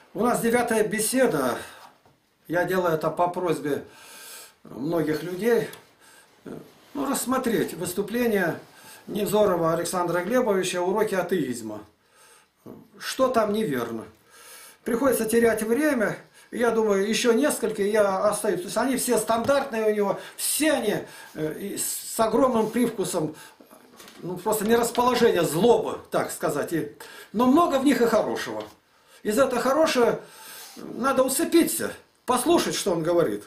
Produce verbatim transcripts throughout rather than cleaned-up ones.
У нас девятая беседа. Я делаю это по просьбе многих людей. Ну, рассмотреть выступление Невзорова Александра Глебовича «Уроки атеизма». Что там неверно? Приходится терять время. Я думаю, еще несколько я остаюсь. То есть они все стандартные у него, все они э, с огромным привкусом, ну, просто нерасположение, злобы, так сказать. И, но много в них и хорошего. Из этого хорошего надо уцепиться, послушать, что он говорит.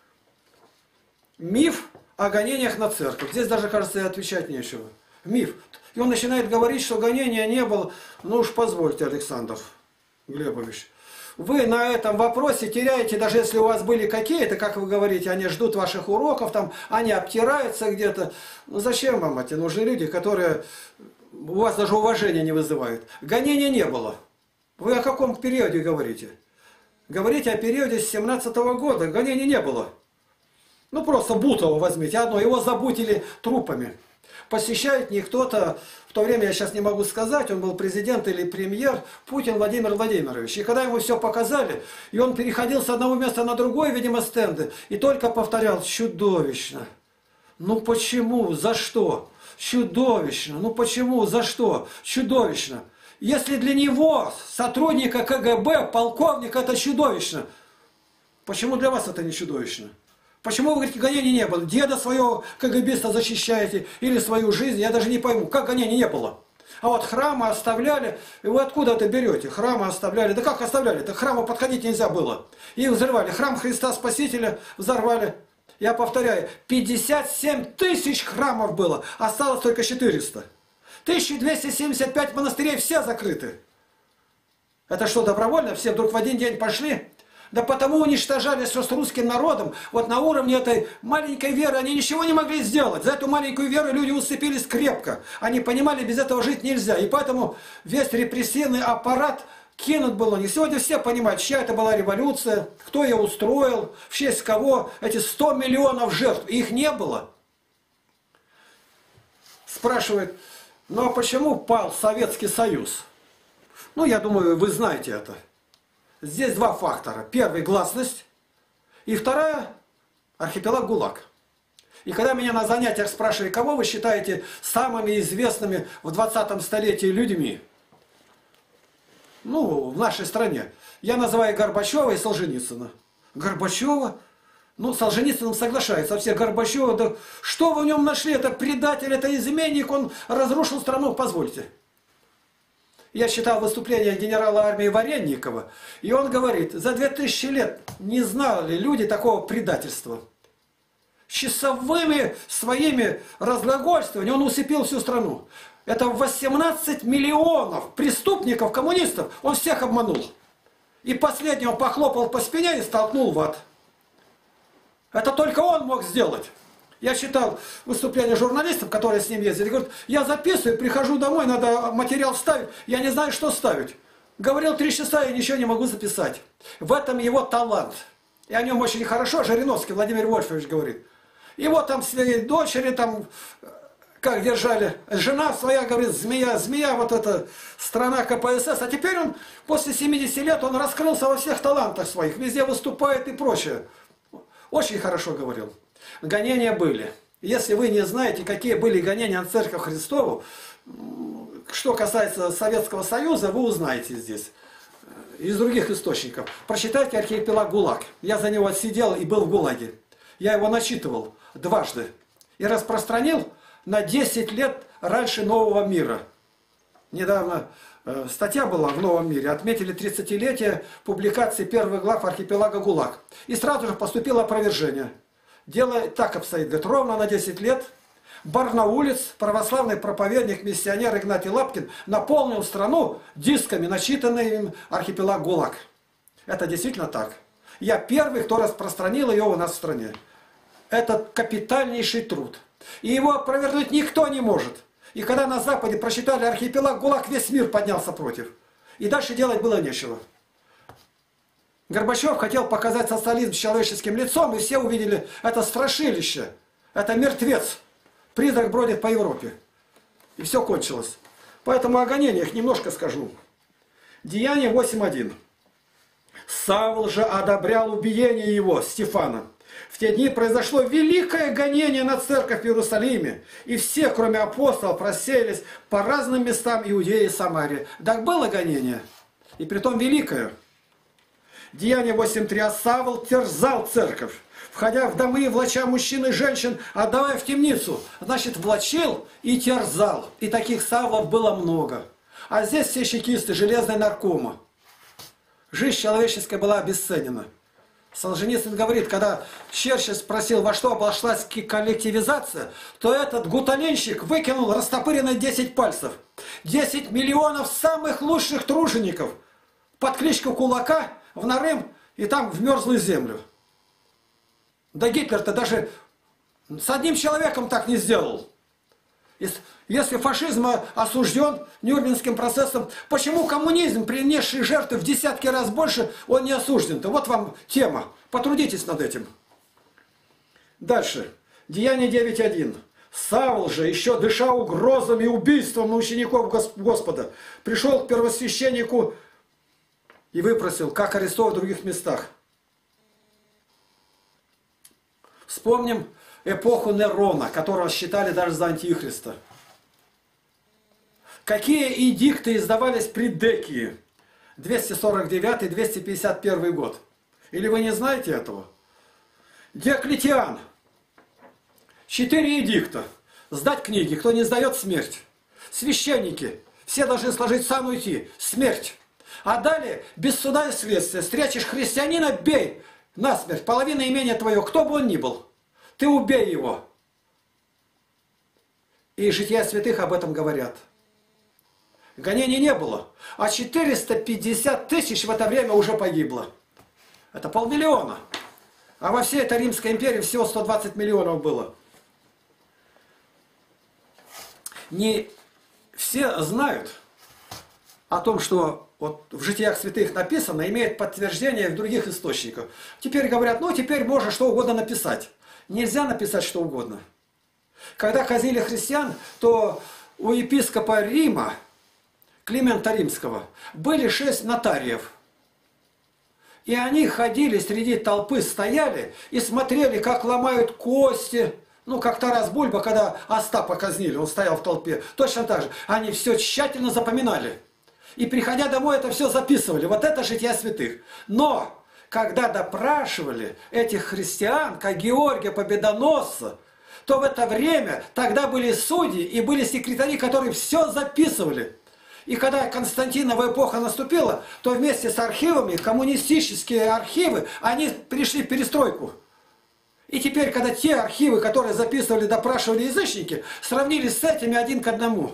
Миф о гонениях на церковь. Здесь даже, кажется, и отвечать нечего. Миф. И он начинает говорить, что гонения не было. Ну уж позвольте, Александр Глебович. Вы на этом вопросе теряете, даже если у вас были какие-то, как вы говорите, они ждут ваших уроков, там, они обтираются где-то. Ну зачем вам эти нужны люди, которые у вас даже уважения не вызывают? Гонения не было. Вы о каком периоде говорите? Говорите о периоде с семнадцатого года. Гонений не было. Ну просто Бутова возьмите одно. Его забутили трупами. Посещает не кто-то, в то время я сейчас не могу сказать, он был президент или премьер, Путин Владимир Владимирович. И когда ему все показали, и он переходил с одного места на другое, видимо, стенды, и только повторял: чудовищно. Ну почему? За что? Чудовищно. Ну почему? За что? Чудовищно. Если для него, сотрудника ка гэ бэ, полковника, это чудовищно, почему для вас это не чудовищно? Почему вы говорите, гонений не было? Деда своего ка гэ беста защищаете или свою жизнь? Я даже не пойму, как гонений не было. А вот храмы оставляли, и вы откуда это берете? Храмы оставляли. Да как оставляли? Да к храму подходить нельзя было. Их взорвали. Храм Христа Спасителя взорвали. Я повторяю, пятьдесят семь тысяч храмов было, осталось только четыреста. тысяча двести семьдесят пять монастырей все закрыты. Это что, добровольно? Все вдруг в один день пошли? Да потому уничтожали что с русским народом. Вот на уровне этой маленькой веры они ничего не могли сделать. За эту маленькую веру люди уцепились крепко. Они понимали, без этого жить нельзя. И поэтому весь репрессивный аппарат кинут был на них. Сегодня все понимают, чья это была революция, кто ее устроил, в честь кого эти сто миллионов жертв. Их не было. Спрашивает, ну а почему пал Советский Союз? Ну, я думаю, вы знаете это. Здесь два фактора. Первый – гласность. И вторая – архипелаг ГУЛАГ. И когда меня на занятиях спрашивали, кого вы считаете самыми известными в двадцатом столетии людьми, ну, в нашей стране, я называю Горбачева и Солженицына. Горбачева? Ну, Солженицыным соглашается, а все Горбачева, да что вы в нем нашли? Это предатель, это изменник, он разрушил страну, позвольте. Я читал выступление генерала армии Варенникова, и он говорит, за две тысячи лет не знали люди такого предательства. Часовыми своими разглагольствованиями он усыпил всю страну. Это восемнадцать миллионов преступников, коммунистов, он всех обманул. И последнего похлопал по спине и столкнул в ад. Это только он мог сделать. Я читал выступления журналистов, которые с ним ездили. Говорят, я записываю, прихожу домой, надо материал вставить. Я не знаю, что ставить. Говорил три часа, я ничего не могу записать. В этом его талант. И о нем очень хорошо Жириновский Владимир Вольфович говорит. Его там своей дочери, там, как держали, жена своя, говорит, змея, змея, вот эта страна ка пэ эс эс. А теперь он, после семидесяти лет, он раскрылся во всех талантах своих, везде выступает и прочее. Очень хорошо говорил. Гонения были. Если вы не знаете, какие были гонения на Церковь Христову, что касается Советского Союза, вы узнаете здесь. Из других источников. Прочитайте архипелаг ГУЛАГ. Я за него отсидел и был в ГУЛАГе. Я его начитывал дважды. И распространил на десять лет раньше Нового мира. Недавно э, статья была в Новом мире. Отметили тридцатилетие публикации первых глав архипелага ГУЛАГ. И сразу же поступило опровержение. Дело так обстоит. Говорит, ровно на десять лет Барнаулец, православный проповедник, миссионер Игнатий Лапкин, наполнил страну дисками, начитанный им архипелаг ГУЛАГ. Это действительно так. Я первый, кто распространил ее у нас в стране. Это капитальнейший труд. И его опровергнуть никто не может. И когда на Западе прочитали архипелаг ГУЛАГ, весь мир поднялся против. И дальше делать было нечего. Горбачев хотел показать социализм с человеческим лицом, и все увидели, это страшилище, это мертвец. Призрак бродит по Европе. И все кончилось. Поэтому о гонениях немножко скажу. Деяние восемь один. Савл же одобрял убиение его, Стефана. В те дни произошло великое гонение на церковь в Иерусалиме, и все, кроме апостолов, рассеялись по разным местам Иудеи и Самарии. Так было гонение, и притом великое. Деяние восемь три. А Савл терзал церковь, входя в домы, влача мужчин и женщин, отдавая в темницу. Значит, влачил и терзал. И таких Савлов было много. А здесь все чекисты, железные наркомы. Жизнь человеческая была обесценена. Солженицын говорит, когда Черчилль спросил, во что обошлась коллективизация, то этот гуталенщик выкинул растопыренные десять пальцев. десять миллионов самых лучших тружеников под кличку Кулака в Нарым и там в мерзлую землю. Да Гитлер-то даже с одним человеком так не сделал. Если фашизм осужден Нюрнбергским процессом, почему коммунизм, принесший жертвы в десятки раз больше, он не осужден-то? Вот вам тема. Потрудитесь над этим. Дальше. Деяние девять один. Савл же, еще дыша угрозами и убийством на учеников Господа, пришел к первосвященнику и выпросил, как арестован в других местах. Вспомним эпоху Нерона, которого считали даже за антихриста. Какие эдикты издавались при Декии? двести сорок девятый — двести пятьдесят первый год. Или вы не знаете этого? Диоклетиан. Четыре эдикта. Сдать книги. Кто не сдает — смерть. Священники. Все должны сложить сан уйти. Смерть. А далее, без суда и следствия, встретишь христианина — бей насмерть. Половина имения твоего, кто бы он ни был. Ты убей его. И жития святых об этом говорят. Гонений не было. А четыреста пятьдесят тысяч в это время уже погибло. Это полмиллиона. А во всей этой Римской империи всего сто двадцать миллионов было. Не все знают о том, что вот в житиях святых написано, имеет подтверждение в других источниках. Теперь говорят, ну теперь можно что угодно написать. Нельзя написать что угодно. Когда казнили христиан, то у епископа Рима, Климента Римского, были шесть нотариев. И они ходили среди толпы, стояли и смотрели, как ломают кости. Ну, как Тарас Бульба, когда Остапа казнили, он стоял в толпе. Точно так же. Они все тщательно запоминали. И, приходя домой, это все записывали. Вот это жития святых. Но, когда допрашивали этих христиан, как Георгия Победоносца, то в это время тогда были судьи и были секретари, которые все записывали. И когда Константинова эпоха наступила, то вместе с архивами, коммунистические архивы, они пришли в перестройку. И теперь, когда те архивы, которые записывали, допрашивали язычники, сравнились с этими один к одному.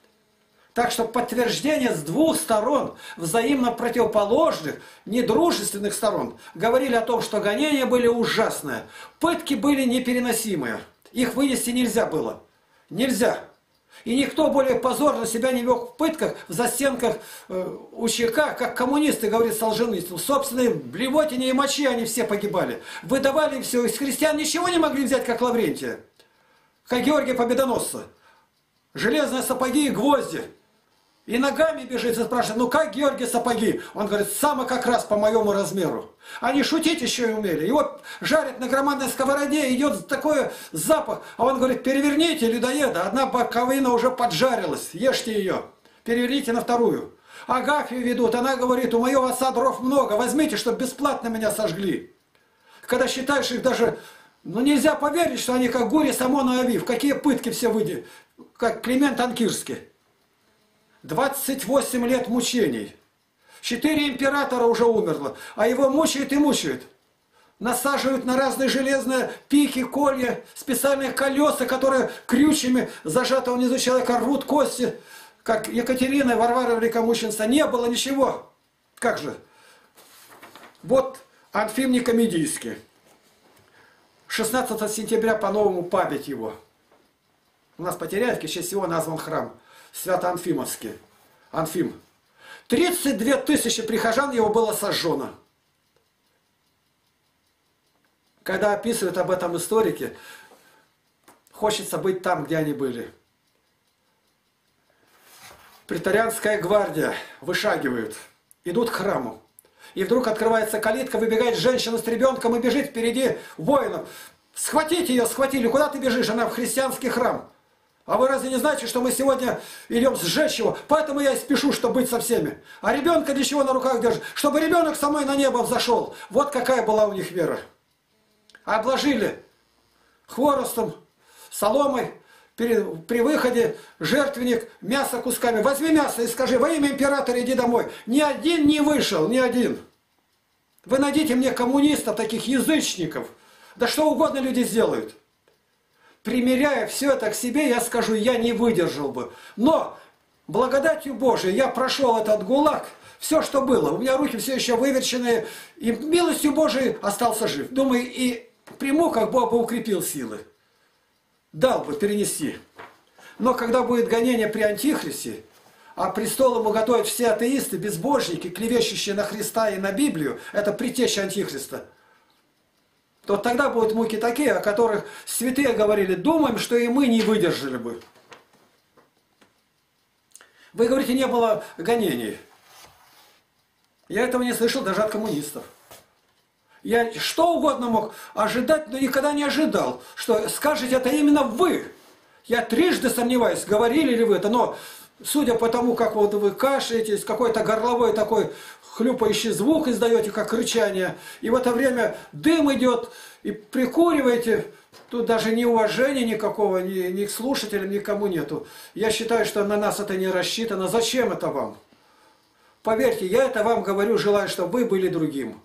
Так что подтверждение с двух сторон, взаимно противоположных, недружественных сторон, говорили о том, что гонения были ужасные, пытки были непереносимые. Их вынести нельзя было. Нельзя. И никто более позорно себя не вел в пытках, в застенках э, УЧК, как коммунисты, говорит Солженицын. В собственной блевотине и мочи они все погибали. Выдавали им все. Из христиан ничего не могли взять, как Лаврентия. Как Георгия Победоносца. Железные сапоги и гвозди. И ногами бежит и спрашивает, ну как Георгий сапоги? Он говорит, само как раз по моему размеру. Они шутить еще и умели. Его жарят на громадной сковороде, идет такой запах. А он говорит, переверните людоеда, одна боковина уже поджарилась, ешьте ее. Переверните на вторую. Агафью ведут, она говорит, у моего отца дров много, возьмите, чтобы бесплатно меня сожгли. Когда считаешь их даже, ну нельзя поверить, что они как Гурий, Самон и Авив. Какие пытки все выйдет, как Климент Анкирский. двадцать восемь лет мучений. Четыре императора уже умерло, а его мучают и мучают. Насаживают на разные железные пики, колья, специальные колеса, которые крючьями зажатого внизу человека рвут кости. Как Екатерина, Варвара Великомученица. Не было ничего. Как же? Вот Анфим Никомедийский. шестнадцатого сентября по-новому память его. У нас по Теряевке в честь его назван храм. Свято-Анфимовский. Анфим. тридцать две тысячи прихожан его было сожжено. Когда описывают об этом историки, хочется быть там, где они были. Преторианская гвардия вышагивают, идут к храму. И вдруг открывается калитка, выбегает женщина с ребенком и бежит впереди воинов. Схватите ее, схватили. Куда ты бежишь? Она в христианский храм. А вы разве не знаете, что мы сегодня идем сжечь его? Поэтому я и спешу, чтобы быть со всеми. А ребенка для чего на руках держит? Чтобы ребенок со мной на небо взошел. Вот какая была у них вера. Обложили хворостом, соломой, при, при выходе жертвенник, мясо кусками. Возьми мясо и скажи: во имя императора иди домой. Ни один не вышел, ни один. Вы найдите мне коммунистов, таких язычников. Да что угодно люди сделают. Примеряя все это к себе, я скажу: я не выдержал бы. Но благодатью Божией я прошел этот ГУЛАГ. Все, что было. У меня руки все еще выверченные. И милостью Божией остался жив. Думаю, и приму, как Бог бы укрепил силы. Дал бы перенести. Но когда будет гонение при Антихристе, а престол ему готовят все атеисты, безбожники, клевещущие на Христа и на Библию, это предтеча Антихриста, то тогда будут муки такие, о которых святые говорили: думаем, что и мы не выдержали бы. Вы говорите, не было гонений. Я этого не слышал даже от коммунистов. Я что угодно мог ожидать, но никогда не ожидал, что скажете это именно вы. Я трижды сомневаюсь, говорили ли вы это, но судя по тому, как вот вы кашляетесь, какой-то горловой такой хлюпающий звук издаете, как рычание, и в это время дым идет, и прикуриваете, тут даже ни уважения никакого, ни, ни к слушателям, никому нету. Я считаю, что на нас это не рассчитано. Зачем это вам? Поверьте, я это вам говорю, желаю, чтобы вы были другим.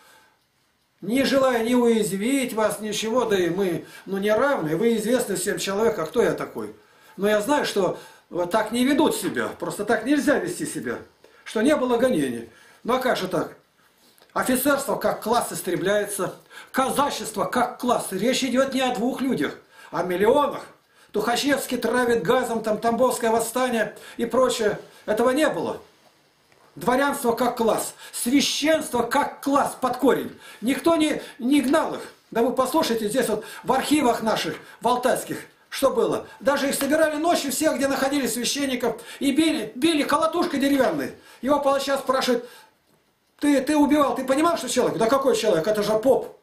Не желая не уязвить вас, ничего, да и мы, ну, не равны, вы известны всем человеком, а кто я такой. Но я знаю, что вот так не ведут себя, просто так нельзя вести себя, что не было гонений. Ну а как же так? Офицерство как класс истребляется, казачество как класс. Речь идет не о двух людях, а о миллионах. Тухачевский травит газом, там Тамбовское восстание и прочее. Этого не было. Дворянство как класс, священство как класс под корень. Никто не, не гнал их. Да вы послушайте, здесь вот в архивах наших, в алтайских, что было. Даже их собирали ночью всех, где находились священников, и били, били колотушкой деревянной. Его палача спрашивает: ты, ты убивал, ты понимал, что человек? Да какой человек? Это же поп.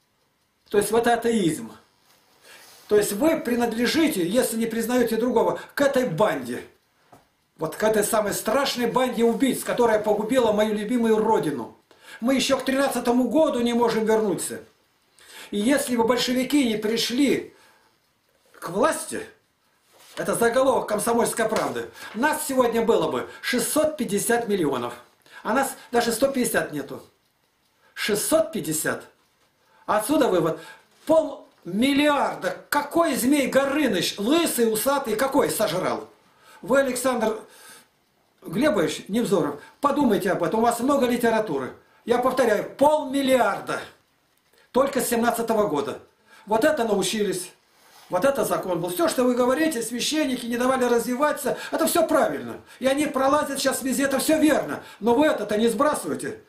То есть вот атеизм. То есть вы принадлежите, если не признаете другого, к этой банде. Вот к этой самой страшной банде убийц, которая погубила мою любимую родину. Мы еще к тринадцатому году не можем вернуться. И если бы большевики не пришли к власти, это заголовок «Комсомольской правды», нас сегодня было бы шестьсот пятьдесят миллионов. А нас даже сто пятьдесят нету. шестьсот пятьдесят. Отсюда вывод. Полмиллиарда. Какой змей Горыныч, лысый, усатый, какой сожрал? Вы, Александр Глебович Невзоров, подумайте об этом. У вас много литературы. Я повторяю, полмиллиарда. Только с семнадцатого года. Вот это научились. Вот это закон был. Все, что вы говорите, священники не давали развиваться, это все правильно. И они пролазят сейчас везде, это все верно. Но вы это-то не сбрасываете.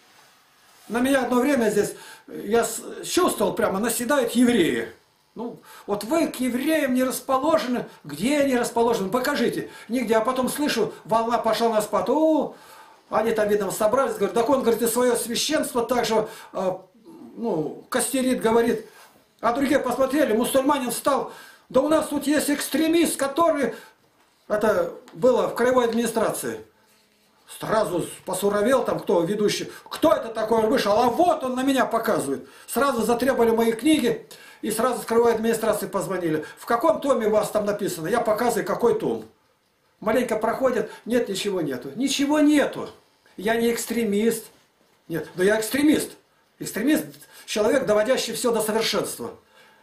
На меня одно время здесь, я чувствовал прямо, наседают евреи. Ну, вот вы к евреям не расположены. Где они расположены? Покажите. Нигде. А потом слышу, волна пошла на спад. О, они там, видно, собрались. Говорят, так он, говорит, и свое священство также, э, ну, костерит, говорит. А другие посмотрели, мусульманин встал. Да у нас тут есть экстремист, который... Это было в краевой администрации. Сразу посуровел там, кто ведущий. Кто это такой? Он вышел, а вот он на меня показывает. Сразу затребовали мои книги. И сразу с краевой администрации позвонили. В каком томе у вас там написано? Я показываю, какой том. Маленько проходят, нет, ничего нету. Ничего нету. Я не экстремист. Нет, но я экстремист. Экстремист – человек, доводящий все до совершенства.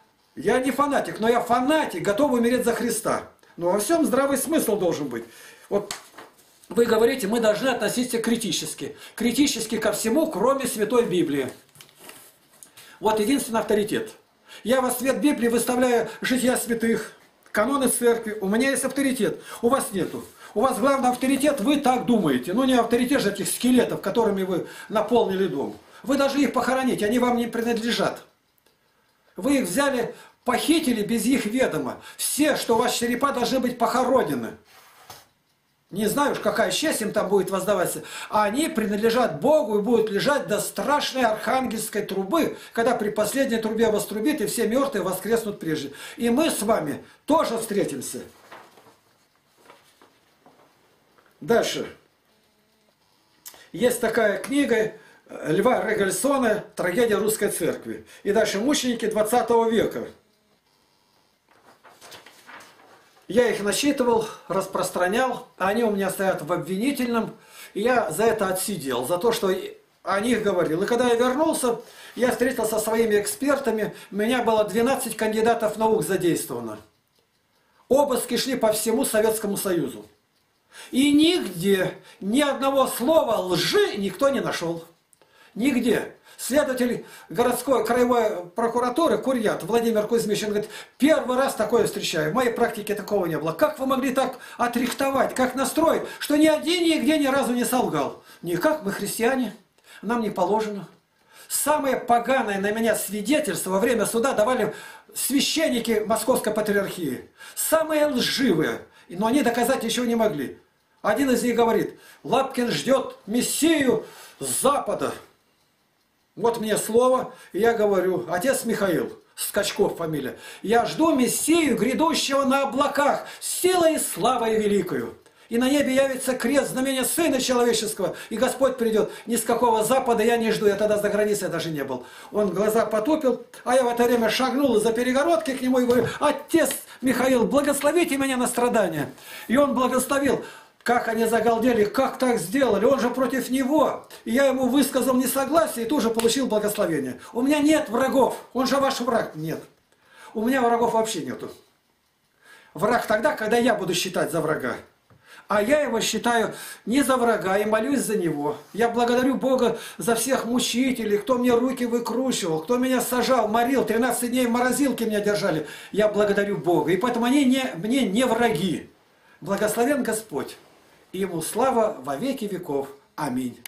Я не фанатик, но я фанатик, готов умереть за Христа. Но во всем здравый смысл должен быть. Вот вы говорите, мы должны относиться критически. Критически ко всему, кроме Святой Библии. Вот единственный авторитет. Я во свет Библии выставляю жития святых, каноны церкви. У меня есть авторитет, у вас нету. У вас главный авторитет, вы так думаете. Ну не авторитет же этих скелетов, которыми вы наполнили дом. Вы должны их похоронить, они вам не принадлежат. Вы их взяли, похитили без их ведома. Все, что у вас черепа, должны быть похоронены. Не знаю уж, какая честь им там будет воздаваться. А они принадлежат Богу и будут лежать до страшной архангельской трубы, когда при последней трубе вострубит, и все мертвые воскреснут прежде. И мы с вами тоже встретимся. Дальше. Есть такая книга Льва Регельсона «Трагедия русской церкви». И дальше «Мученики двадцатого века». Я их насчитывал, распространял, они у меня стоят в обвинительном, и я за это отсидел, за то, что о них говорил. И когда я вернулся, я встретился со своими экспертами, у меня было двенадцать кандидатов наук задействовано. Обыски шли по всему Советскому Союзу. И нигде ни одного слова лжи никто не нашел. Нигде. Следователь городской краевой прокуратуры Курьят Владимир Кузьмич, он говорит, первый раз такое встречаю, в моей практике такого не было. Как вы могли так отрихтовать, как настроить, что ни один нигде ни разу не солгал? Никак, мы христиане, нам не положено. Самое поганое на меня свидетельство во время суда давали священники Московской Патриархии. Самые лживые, но они доказать ничего не могли. Один из них говорит, Лапкин ждет Мессию с Запада. Вот мне слово, и я говорю, отец Михаил, Скачков фамилия, я жду Мессию, грядущего на облаках, силой и славой великою. И на небе явится крест, знамение Сына Человеческого, и Господь придет. Ни с какого Запада я не жду, я тогда за границей даже не был. Он глаза потупил, а я в это время шагнул из-за перегородки к нему и говорю, отец Михаил, благословите меня на страдания. И он благословил. Как они загалдели, как так сделали, он же против него. И я ему высказал несогласие и тоже получил благословение. У меня нет врагов, он же ваш враг. Нет. У меня врагов вообще нету. Враг тогда, когда я буду считать за врага. А я его считаю не за врага и молюсь за него. Я благодарю Бога за всех мучителей, кто мне руки выкручивал, кто меня сажал, морил, тринадцать дней в морозилке меня держали. Я благодарю Бога. И поэтому они не, мне не враги. Благословен Господь. И ему слава во веки веков. Аминь.